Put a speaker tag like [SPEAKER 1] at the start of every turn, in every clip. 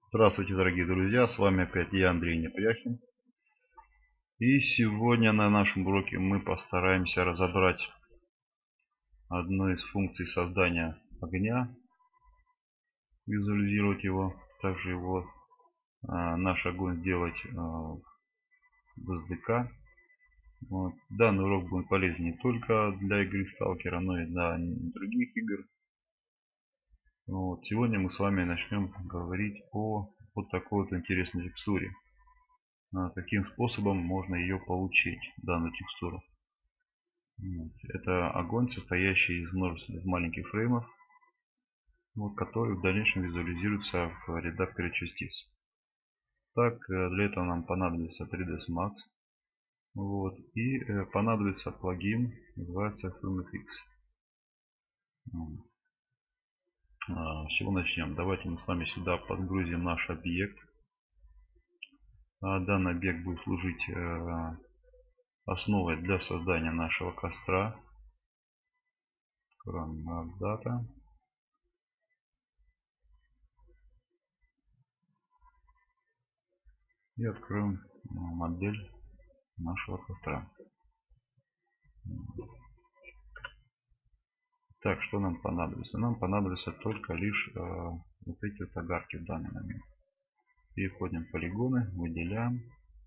[SPEAKER 1] Здравствуйте, дорогие друзья, с вами опять я, Андрей Непряхин. И сегодня на нашем уроке мы постараемся разобрать одну из функций создания огня, визуализировать его, также наш огонь сделать в SDK. Данный урок будет полезен не только для игры Сталкера, но и для других игр. Сегодня мы с вами начнем говорить о вот такой вот интересной текстуре. Каким способом можно ее получить, данную текстуру. Это огонь, состоящий из множества маленьких фреймов, которые в дальнейшем визуализируются в редакторе частиц. Так, для этого нам понадобится 3ds Max. И понадобится плагин, называется FilmFX. С чего начнем? Давайте мы с вами сюда подгрузим наш объект. Данный объект будет служить основой для создания нашего костра. Data. И откроем модель нашего костра. Так, что нам понадобится? Нам понадобится только лишь вот эти вот огарки в данный момент. Переходим в полигоны, выделяем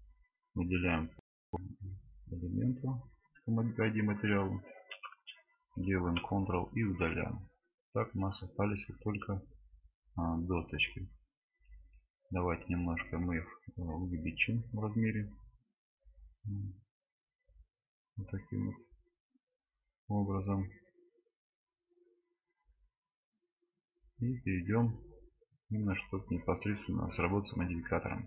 [SPEAKER 1] элементу ID материалу, делаем Ctrl и удаляем. Так у нас остались только досточки. Давайте немножко мы их увеличим в размере. Вот таким вот образом. И перейдем именно чтобы непосредственно сработать с модификатором.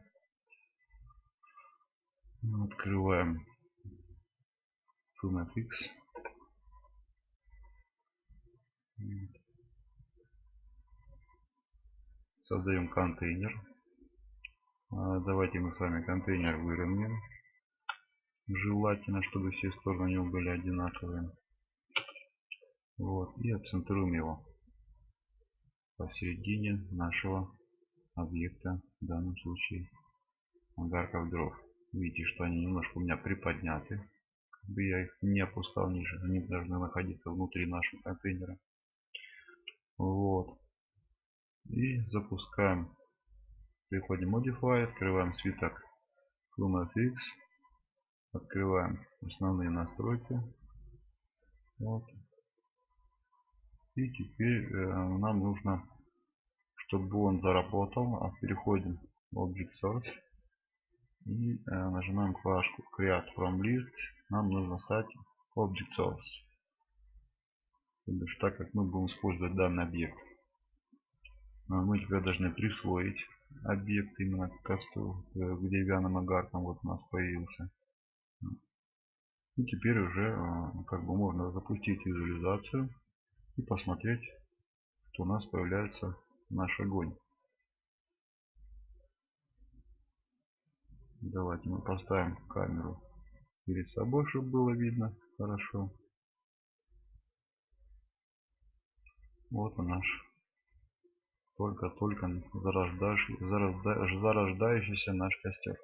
[SPEAKER 1] Открываем FilmFX. Создаем контейнер. Давайте мы с вами контейнер выровняем. Желательно, чтобы все стороны у него были одинаковые. И отцентруем его посередине нашего объекта, в данном случае огарков дров. Видите, что они немножко у меня приподняты. Я их не опускал ниже, они должны находиться внутри нашего контейнера. И запускаем. Переходим в Modify, открываем свиток FilmFX, открываем основные настройки. И теперь нам нужно, чтобы он заработал, переходим в Object Source и нажимаем клавишу Create from List. Нам нужно стать Object Source, так как мы будем использовать данный объект. Мы теперь должны присвоить объект именно к костру, к деревянным огаркам. Вот у нас появился. И теперь уже можно запустить визуализацию и посмотреть, что у нас появляется наш огонь. Давайте мы поставим камеру перед собой, чтобы было видно хорошо. Вот он наш только-только зарождающийся наш костер.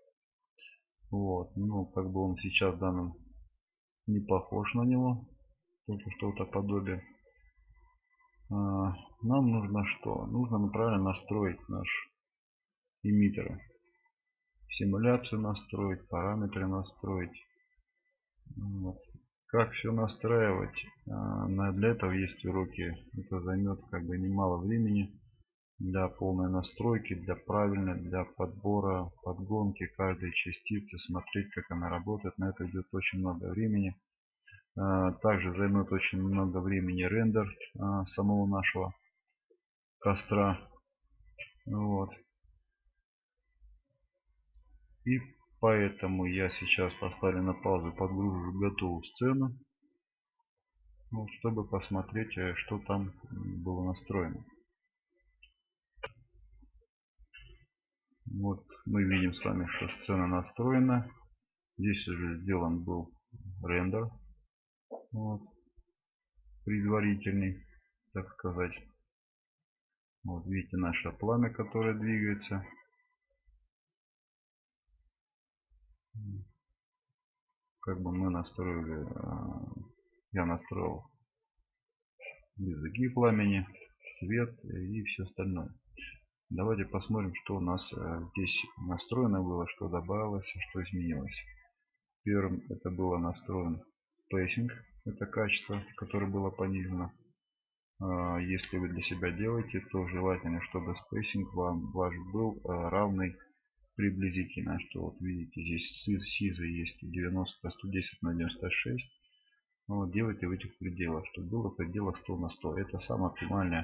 [SPEAKER 1] Он сейчас в данном не похож на него, только что-то подобие. Нам нужно что? Нужно правильно настроить наш эмиттер. Симуляцию настроить, параметры настроить. Как все настраивать? Для этого есть уроки. Это займет немало времени для полной настройки, для подбора, подгонки каждой частицы, смотреть, как она работает. На это идет очень много времени. Также займет очень много времени рендер самого нашего костра. И поэтому я сейчас поставлю на паузу, подгружу готовую сцену, чтобы посмотреть, что там было настроено. Мы видим с вами, что сцена настроена. Здесь уже сделан был рендер, предварительный, так сказать. Вот видите наше пламя, которое двигается. Как бы мы настроили, я настроил языки пламени, цвет и все остальное. Давайте посмотрим, что у нас здесь настроено было, что добавилось, что изменилось. Первым это было настроен спейсинг, это качество, которое было понижено. Если вы для себя делаете, то желательно, чтобы спейсинг ваш был равный приблизительно, что вот видите, здесь сиза есть 90, 110 на 96. Вот, делайте в этих пределах, чтобы было в пределах 100 на 100. Это самое оптимальное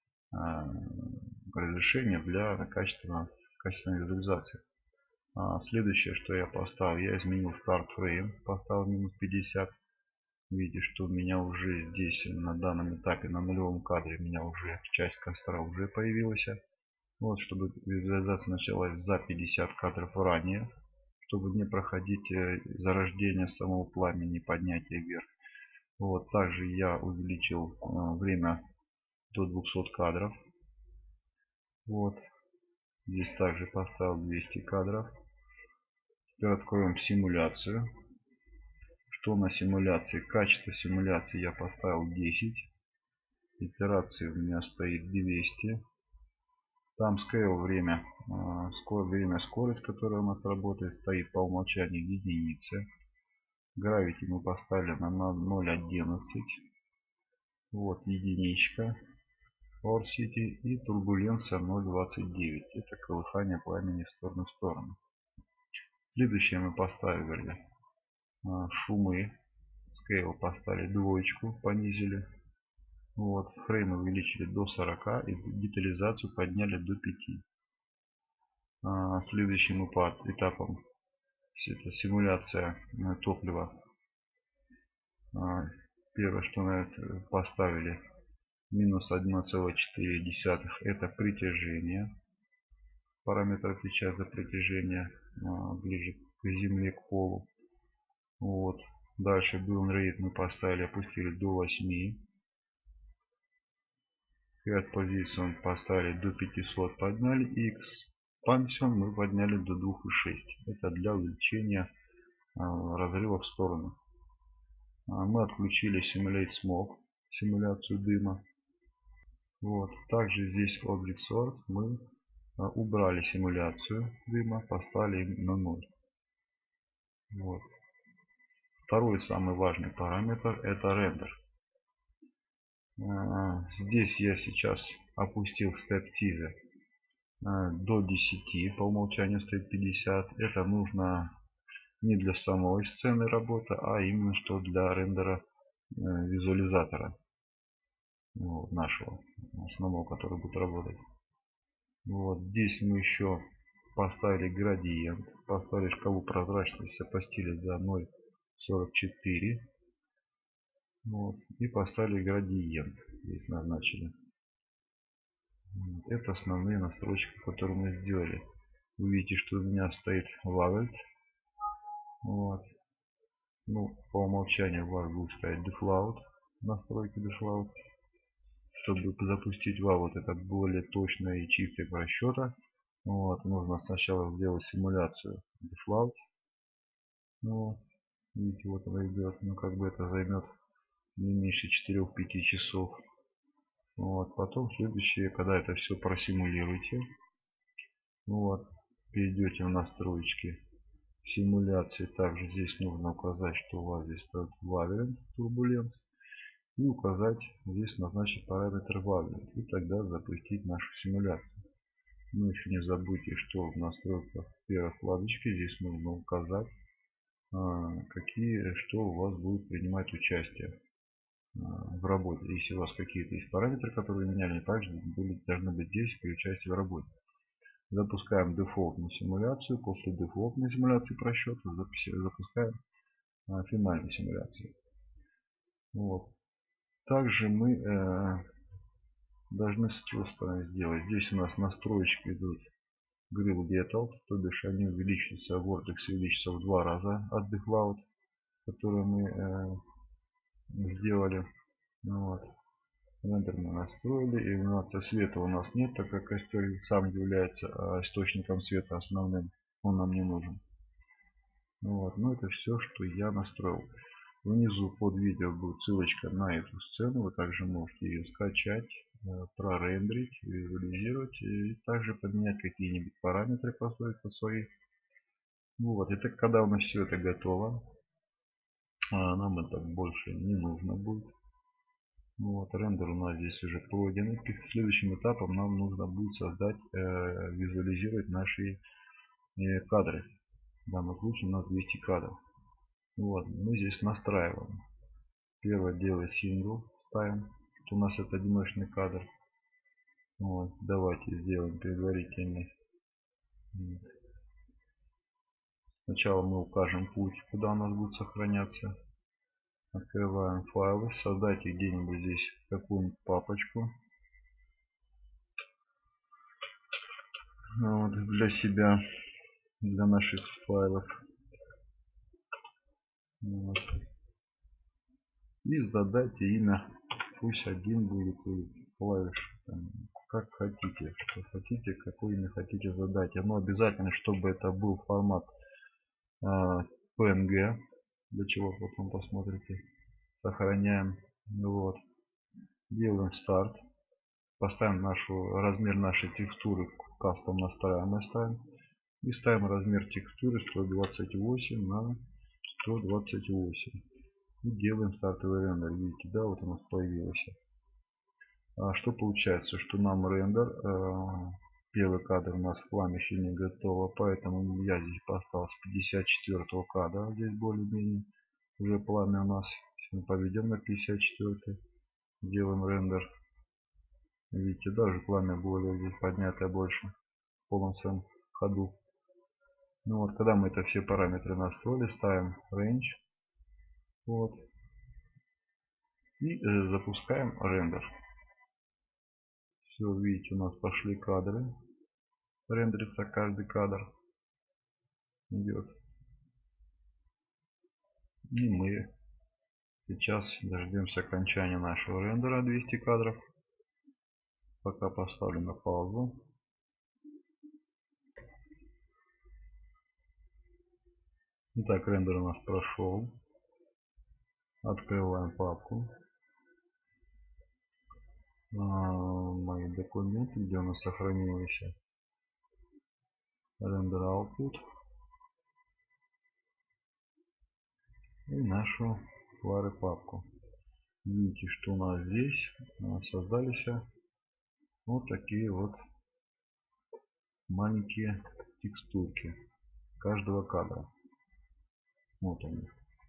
[SPEAKER 1] разрешение для качественной визуализации. Следующее, что я поставил, я изменил старт фрейм, поставил минус 50. Видите, что у меня уже здесь на данном этапе, на нулевом кадре, у меня уже часть костра уже появилась. Вот, чтобы визуализация началась за 50 кадров ранее, чтобы не проходить зарождение самого пламени, поднятие вверх. Вот, также я увеличил время до 200 кадров. Вот, здесь также поставил 200 кадров. Теперь откроем симуляцию. Что на симуляции? Качество симуляции я поставил 10. Итерации у меня стоит 200. Там scale время скорость, которая у нас работает, стоит по умолчанию единицы. Gravity мы поставили на 0.11. Вот единичка. Velocity и турбуленция 0.29. Это колыхание пламени в сторону. Следующее мы поставили шумы. Scale поставили двоечку, понизили. Вот, фрейм увеличили до 40 и детализацию подняли до 5. Следующим этапом это симуляция топлива. Первое, что мы поставили, минус 1,4, это притяжение. Параметр отвечает за притяжение ближе к земле, к полу. Вот. Дальше burn rate мы поставили, опустили до 8. Head position поставили до 500, подняли. И expansion мы подняли до 2,6. Это для увеличения разрыва в сторону. Мы отключили Simulate Smoke, симуляцию дыма. Вот. Также здесь Object Source мы убрали симуляцию дыма, поставили на 0. Вот. Второй самый важный параметр это рендер. Здесь я сейчас опустил Step Teaser до 10, по умолчанию стоит 50. Это нужно не для самой сцены работы, а именно что для рендера визуализатора нашего основного, который будет работать. Вот здесь мы еще поставили градиент, поставили шкалу прозрачности, опустили до 0.44. Вот, и поставили градиент, здесь назначили. Это основные настройки, которые мы сделали. Вы видите, что у меня стоит Waveled. Вот. Ну, по умолчанию у вас будет стоять Deflout, настройки Deflout. Чтобы запустить Waveled, это более точные и чистые расчета. Вот, нужно сначала сделать симуляцию Deflout. Вот. Видите, вот она идет. Ну, как бы это займет не меньше 4-5 часов. Вот. Потом следующее, когда это все просимулируете, вот, перейдете в настройки симуляции. Также здесь нужно указать, что у вас здесь стоит Waveled Turbulence. И указать, здесь назначить параметр Waveled. И тогда запустить нашу симуляцию. Но еще не забудьте, что в настройках первой вкладочки здесь нужно указать, что у вас будет принимать участие в работе. Если у вас какие-то есть параметры, которые меняли, также должны быть здесь при участии в работе. Запускаем дефолтную симуляцию. После дефолтной симуляции просчета запускаем финальную симуляцию. Вот. Также мы должны что сделать. Здесь у нас настройки идут Grill Detail, то бишь они увеличиваются, Vortex увеличится в 2 раза от Deflout, который мы сделали. Вот. Рендер мы настроили. Иллюминация света у нас нет, так как костер сам является источником света основным. Он нам не нужен. Вот. Но это все, что я настроил. Внизу под видео будет ссылочка на эту сцену. Вы также можете ее скачать, прорендерить, визуализировать и также поменять какие-нибудь параметры, поставить по свои. Вот. И так, когда у нас все это готово, нам это больше не нужно будет. Вот, рендер у нас здесь уже пройден. Следующим этапом нам нужно будет создать, визуализировать наши кадры. В данном случае у нас 200 кадров. Вот, мы здесь настраиваем. Первое дело сингл ставим. У нас это одиночный кадр. Вот, давайте сделаем предварительный. Сначала мы укажем путь, куда у нас будет сохраняться. Открываем файлы, создайте где-нибудь здесь какую-нибудь папочку. Вот, для себя, для наших файлов. Вот. И задайте имя, пусть один будет клавиш, как хотите, что хотите, какое имя хотите задать. Но обязательно, чтобы это был формат PNG, для чего потом посмотрите. Сохраняем. Вот. Делаем старт. Поставим размер нашей текстуры, кастом настраиваем, ставим. И ставим размер текстуры 128 на 128. И делаем стартовый рендер. Видите, да, вот у нас появилось. Что получается, что нам рендер, первый кадр у нас в плане еще не готово, поэтому я здесь поставил с 54 кадра, здесь более-менее уже пламя у нас. Если мы поведем на 54, делаем рендер. Видите, даже пламя более здесь поднятое больше в полном своем ходу. Ну вот, когда мы это все параметры настроили, ставим range. Вот. И запускаем рендер. Все, видите, у нас пошли кадры. Рендерится каждый кадр. Идет. И мы сейчас дождемся окончания нашего рендера 200 кадров. Пока поставлю на паузу. Итак, рендер у нас прошел. Открываем папку. Мои документы, где у нас сохранились. Рендер output. И нашу Flare папку. Видите, что у нас здесь создались вот такие вот маленькие текстурки каждого кадра. Вот они.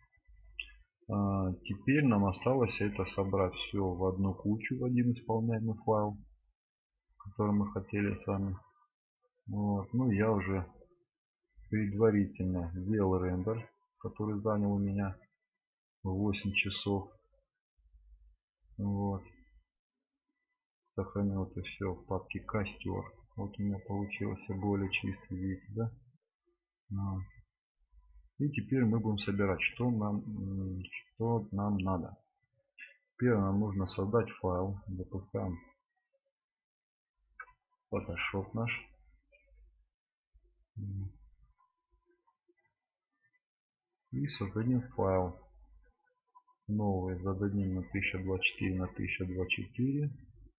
[SPEAKER 1] Теперь нам осталось это собрать все в одну кучу, в один исполняемый файл, который мы хотели с вами. Вот. Ну, я уже предварительно сделал рендер, который занял у меня 8 часов. Вот. Сохранил это все в папке костер. Вот у меня получился более чистый вид, да? Вот. И теперь мы будем собирать, что нам надо. Первое, нам нужно создать файл. Запускаем Photoshop наш. И создадим файл. Новый зададим на 1024 на 1024.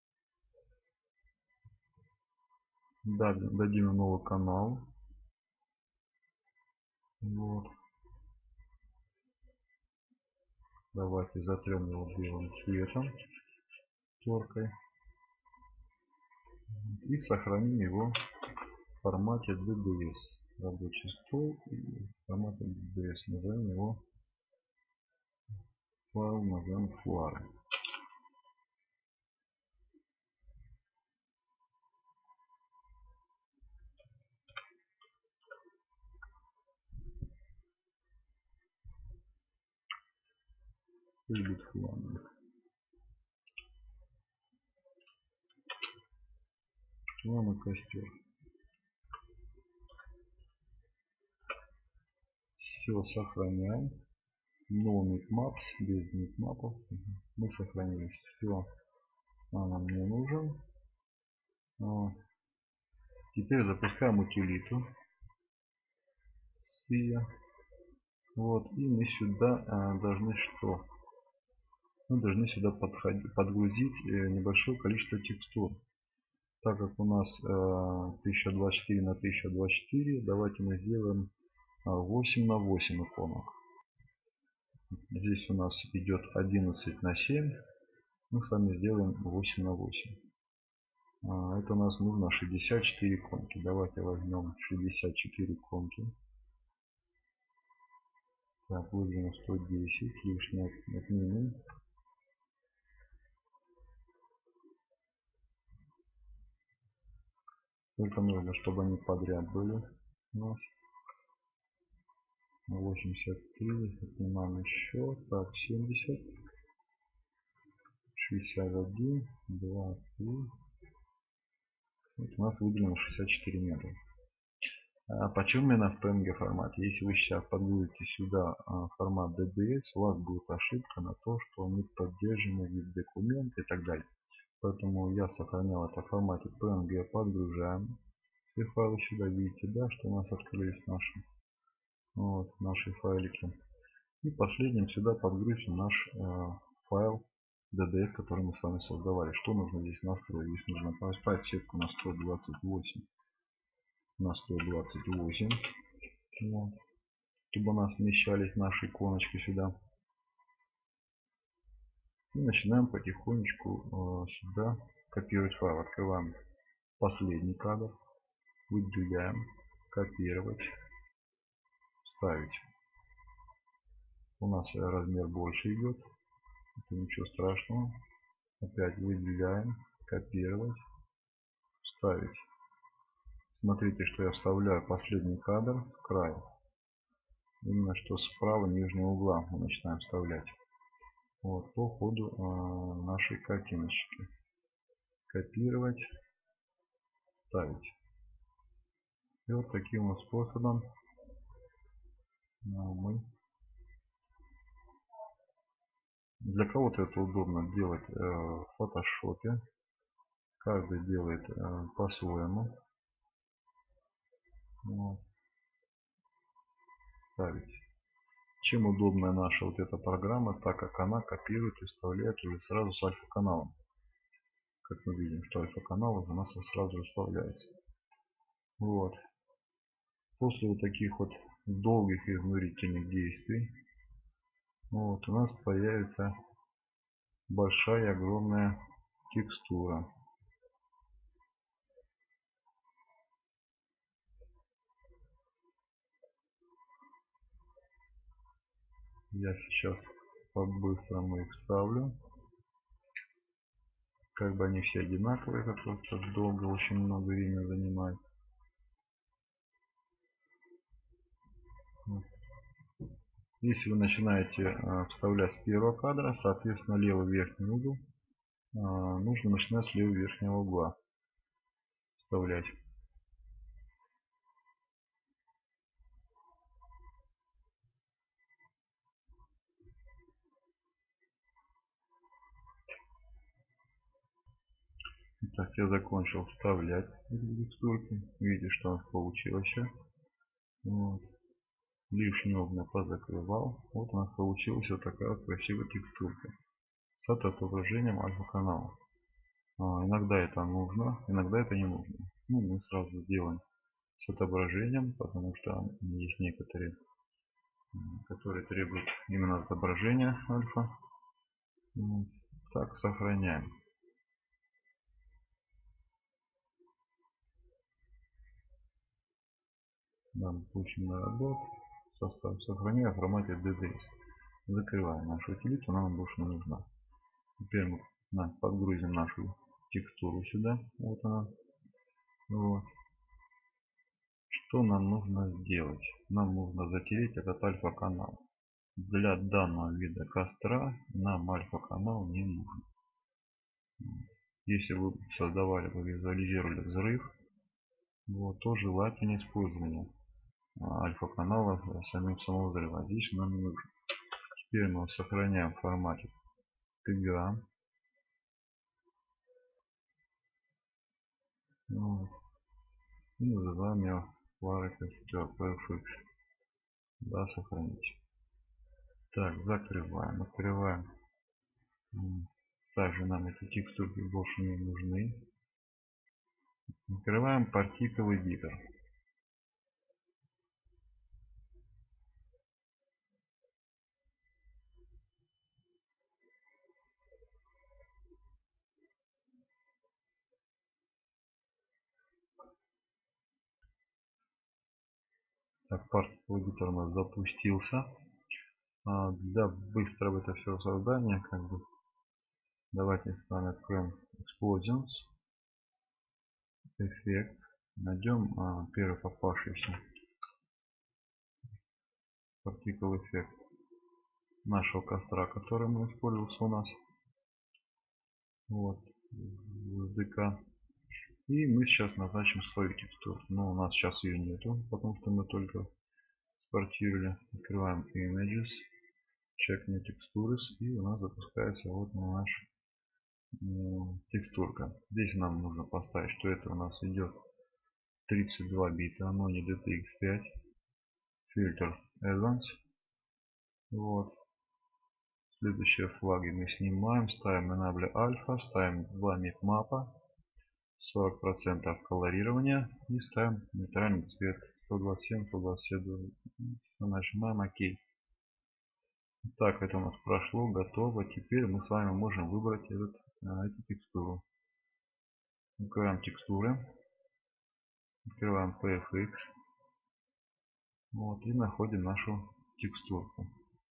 [SPEAKER 1] Дадим новый канал. Вот. Давайте затрем его белым цветом, теркой. И сохраним его в формате DDS. Рабочий стол и в формате DDS. Назовем его файл, назовем Flare. Будет Flare. Ладно, костер. Все сохраняем. No mapmaps, без мапов. Мы сохранили все. нам не нужен. Теперь запускаем утилиту SVIA. Вот, и мы сюда должны что? Мы должны сюда подгрузить небольшое количество текстур. Так как у нас 1024 на 1024, давайте мы сделаем 8 на 8 иконок. Здесь у нас идет 11 на 7. Мы с вами сделаем 8 на 8. Это у нас нужно 64 иконки. Давайте возьмем 64 иконки. Так, выделим 110, лишнее отменим. Только нужно, чтобы они подряд были у нас. 83, отнимаем еще. Так, 70, 61, 2, 3. Вот у нас выделено 64 метра. Почему именно в PNG формате? Если вы сейчас подгрузите сюда формат DDS, у вас будет ошибка на то, что не поддерживаемый вид документ и так далее. Поэтому я сохранял это в формате PNG, подгружаем все файлы сюда. Видите, да, что у нас открылись наши файлики. И последним сюда подгрузим наш файл DDS, который мы с вами создавали. Что нужно здесь настроить? Здесь нужно поставить сетку на 128 на 128, вот, чтобы у нас вмещались наши иконочки сюда. И начинаем потихонечку сюда копировать файл. Открываем последний кадр, выделяем, копировать, вставить. У нас размер больше идет, это ничего страшного. Опять выделяем, копировать, вставить. Смотрите, что я вставляю последний кадр в край. Именно что справа нижнего угла мы начинаем вставлять. Вот, по ходу нашей картиночки. Копировать, вставить. И вот таким вот способом мы... Для кого-то это удобно делать в фотошопе. Каждый делает по-своему. Вот. Ставить. Чем удобная наша вот эта программа, так как она копирует и вставляет уже сразу с альфа-каналом. Как мы видим, что альфа-канал у нас сразу вставляется. Вот. После вот таких вот долгих и изнурительных действий, вот, у нас появится большая огромная текстура. Я сейчас по-быстрому их вставлю. Как бы они все одинаковые, это просто долго, очень много времени занимает. Если вы начинаете вставлять с первого кадра, соответственно левый верхний угол нужно начинать с левого верхнего угла вставлять. Так, я закончил вставлять эти текстурки. Видите, что у нас получилось. Вот. Лишний угол позакрывал. Вот у нас получилась вот такая вот красивая текстурка с отображением альфа-канала. Иногда это нужно, иногда это не нужно. Ну, мы сразу сделаем с отображением, потому что есть некоторые, которые требуют именно отображения альфа. Вот. Так, сохраняем. Допустим, работу. Состав сохраняю в формате DDS. Закрываем нашу утилиту, она нам больше не нужна. Теперь мы подгрузим нашу текстуру сюда. Вот она. Вот. Что нам нужно сделать? Нам нужно затереть этот альфа-канал. Для данного вида костра нам альфа-канал не нужен. Если вы создавали, вы визуализировали взрыв, вот, то желательно использование альфа-канала самим самого взрыва. Здесь нам не нужен. Теперь мы сохраняем в формате TGA. Вот. И называем ее Flara Castor PFX. Да, сохранить. Так, закрываем, открываем. Также нам эти текстурки больше не нужны. Открываем Particle Editor. Так, Particle Editor у нас запустился. Для быстрого это все создания, давайте с вами откроем Explosions, эффект, найдем первый попавшийся Particle эффект нашего костра, который мы использовался у нас. Вот, SDK. И мы сейчас назначим свою текстуру. Но у нас сейчас ее нету, потому что мы только экспортировали. Открываем Images, Check New Textures, и у нас запускается вот наша текстурка. Здесь нам нужно поставить, что это у нас идет 32 бита, но не DTX5. Фильтр Advanced. Вот. Следующие флаги мы снимаем, ставим Enable Alpha, ставим 2 мапа, 40% колорирования и ставим нейтральный цвет 127, 127. Нажимаем ОК. Так, это у нас прошло, готово. Теперь мы с вами можем выбрать эту текстуру. Открываем текстуры, открываем PFX, вот, и находим нашу текстурку.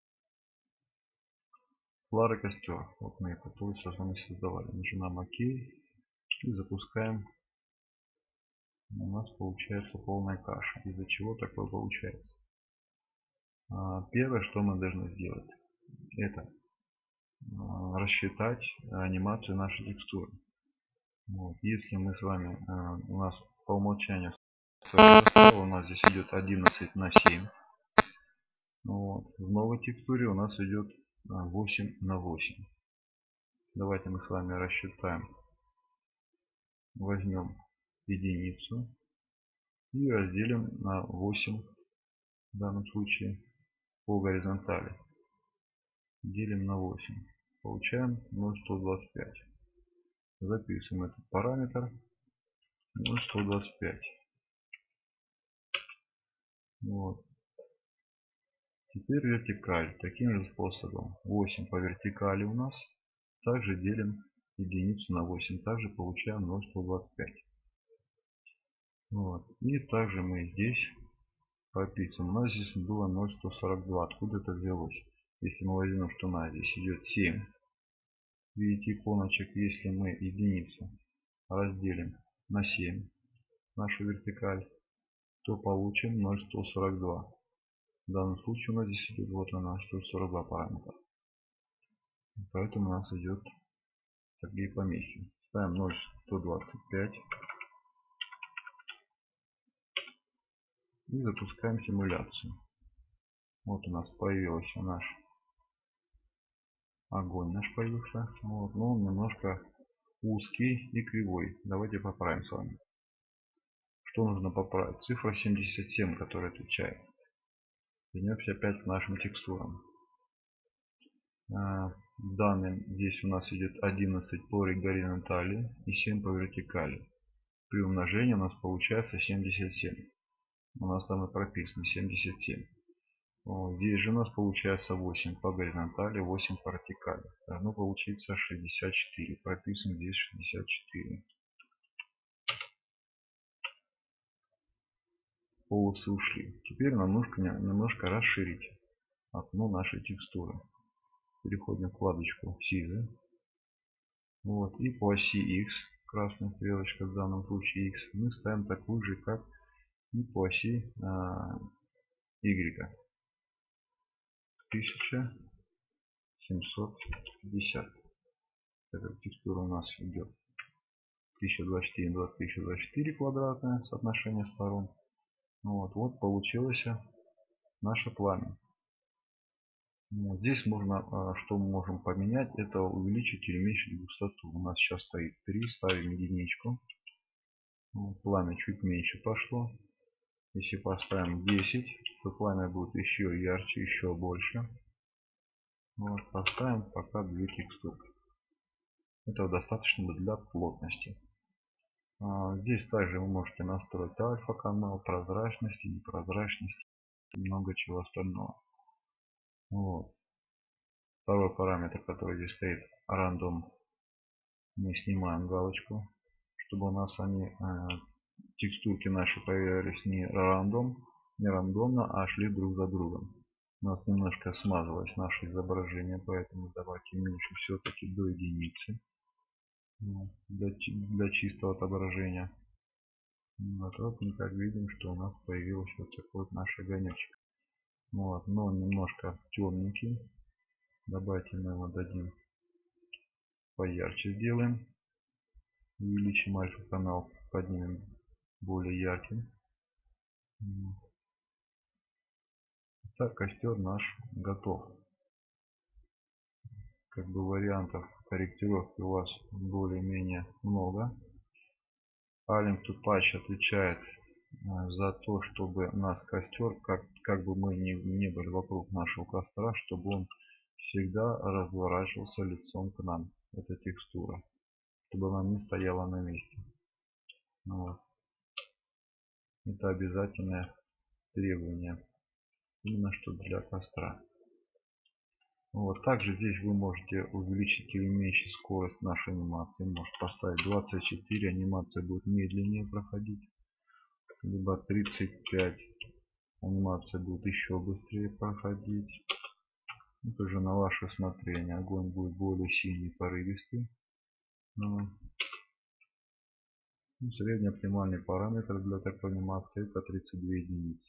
[SPEAKER 1] Flara Castor. Вот мы эту полностью с вами создавали. Нажимаем ОК и запускаем. У нас получается полная каша. Из-за чего такое получается? Первое, что мы должны сделать, это рассчитать анимацию нашей текстуры. Вот. Если мы с вами, у нас по умолчанию у нас здесь идет 11:7. Вот. В новой текстуре у нас идет 8:8. Давайте мы с вами рассчитаем. Возьмем единицу и разделим на 8 в данном случае по горизонтали. Делим на 8. Получаем 0,125. Записываем этот параметр 0,125. Вот. Теперь вертикаль. Таким же способом 8 по вертикали у нас. Также делим единицу на 8. Также получаем 0,125. Вот. И также мы здесь прописываем. У нас здесь было 0,142. Откуда это взялось? Если мы возьмем, что у нас здесь идет 7. Видите иконочек. Если мы единицу разделим на 7, нашу вертикаль, то получим 0,142. В данном случае у нас здесь идет вот она 142 параметра. Поэтому у нас идет такие помехи. Ставим 0,125 и запускаем симуляцию. Вот у нас появился наш огонь, появился. Вот, но он немножко узкий и кривой. Давайте поправим с вами. Что нужно поправить? Цифра 77, которая отвечает. Вернемся опять к нашим текстурам. Данным здесь у нас идет 11 по горизонтали и 7 по вертикали. При умножении у нас получается 77. У нас там и прописано 77. Здесь же у нас получается 8 по горизонтали, 8 по вертикали. Должно получиться 64. Прописан здесь 64. Полосы ушли. Теперь нам нужно немножко расширить окно нашей текстуры. Переходим в вкладочку Scissor. Вот, и по оси X, красная стрелочка в данном случае X, мы ставим такую же, как и по оси Y. 1750. Эта текстура у нас идет 1024 на 1024 квадратное соотношение сторон. Вот получилось наше пламя. Вот здесь можно, что мы можем поменять, это увеличить или уменьшить густоту. У нас сейчас стоит 3, ставим единичку. Пламя чуть меньше пошло. Если поставим 10, то пламя будет еще ярче, еще больше. Вот, поставим пока 2 текстурки. Этого достаточно для плотности. Здесь также вы можете настроить альфа-канал, прозрачность, непрозрачность и много чего остального. Вот. Второй параметр, который здесь стоит, рандом. Мы снимаем галочку, чтобы у нас текстурки наши появлялись не рандомно, а шли друг за другом. У нас немножко смазалось наше изображение, поэтому давайте уменьшим все-таки до единицы для чистого отображения. Вот мы как видим, что у нас появился вот такой вот наш огонечек. Вот, но он немножко темненький. Давайте мы его дадим поярче, сделаем. Увеличим альфа-канал, поднимем более ярким. Так, костер наш готов. Как бы вариантов корректировки у вас более-менее много. Allen to Patch отвечает за то, чтобы наш костер, как бы мы ни были вокруг нашего костра, чтобы он всегда разворачивался лицом к нам. Это текстура, чтобы она не стояла на месте. Вот. Это обязательное требование именно что для костра. Вот. Также здесь вы можете увеличить или уменьшить скорость нашей анимации. Можете поставить 24, анимация будет медленнее проходить. Либо 35, анимация будет еще быстрее проходить. Это уже на ваше усмотрение. Огонь будет более синий, порывистый. Средний оптимальный параметр для такой анимации это 32 единицы.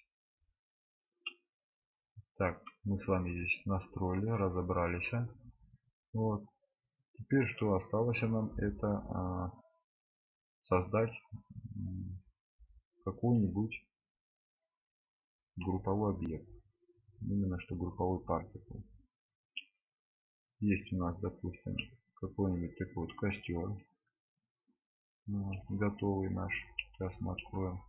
[SPEAKER 1] Так, мы с вами здесь настроили, разобрались. Вот. Теперь что осталось нам, это создать какой-нибудь групповой объект. Именно что групповой партикул. Есть у нас, допустим, какой-нибудь такой вот костер. Готовый наш. Сейчас мы откроем.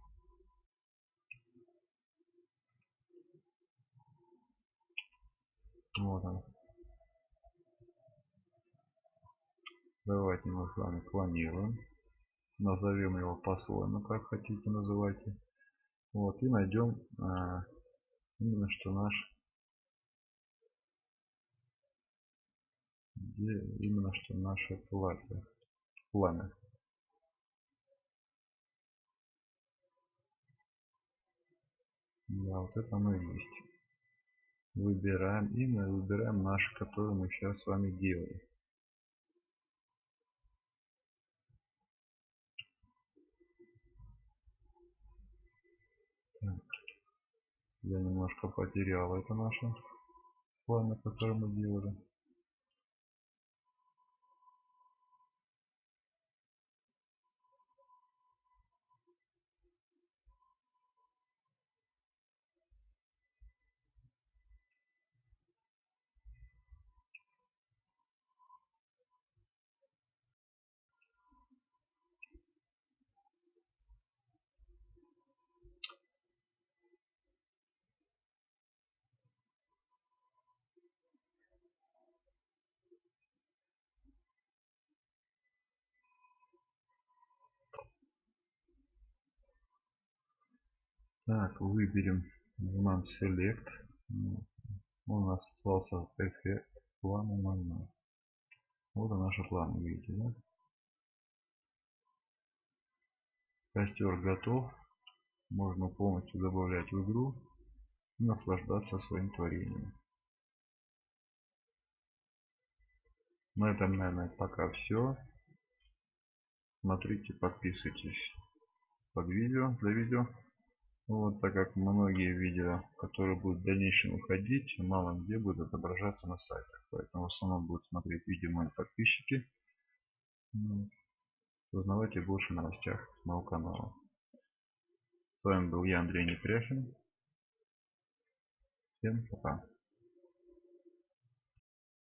[SPEAKER 1] Вот он. Давайте мы с вами клонируем. Назовем его по-своему, как хотите называйте. Вот, и найдем именно что наш, где именно что наше пламя. Да, вот это оно и есть. Выбираем имя, выбираем наш, который мы сейчас с вами делаем. Так. Я немножко потерял это наше пламя, которое мы делали. Так, выберем, нажимаем Select. У нас остался эффект плана 0. Вот и наше пламя, видите, да? Костер готов. Можно полностью добавлять в игру и наслаждаться своим творением. На этом, наверное, пока все. Смотрите, подписывайтесь под видео, для видео. Вот, так как многие видео, которые будут в дальнейшем выходить, мало где будут отображаться на сайтах. Поэтому в основном будут смотреть видео мои подписчики. Узнавайте больше о новостях с моего канала. С вами был я, Андрей Непряхин. Всем пока.